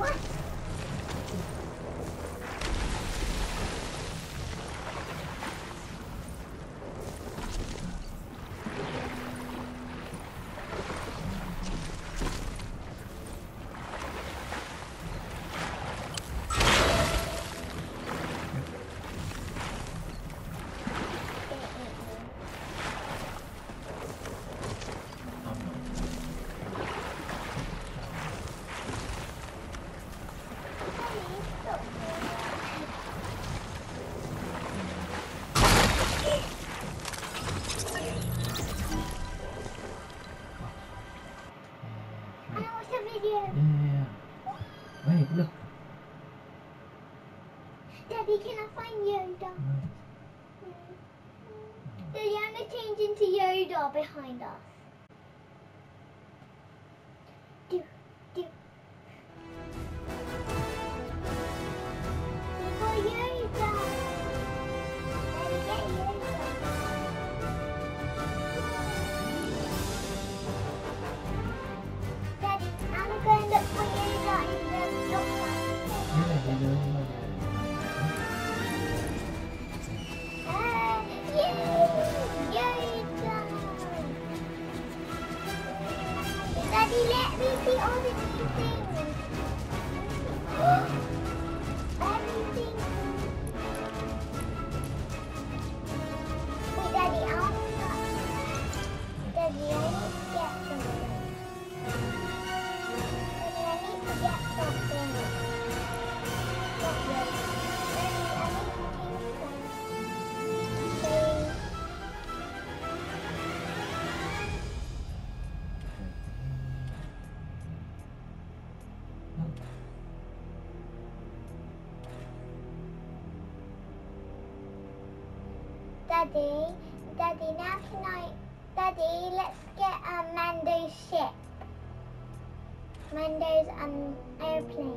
What? Yeah. Wait, look. Daddy, can I find Yoda? Right. Daddy, I'm going to change into Yoda behind us. Do, do. We got Yoda. Daddy, get Yoda. Daddy, I'm going to look for Yoda in the lockbox. Yeah, you know. Daddy, let me see all the new things. Everything. Wait, Daddy, I want to start. Daddy, I need to get something. Daddy, I need to get something. Not yet. Daddy, I need to change something. Please. Daddy, now can I, Daddy, let's get Mando's ship. Mando's airplane.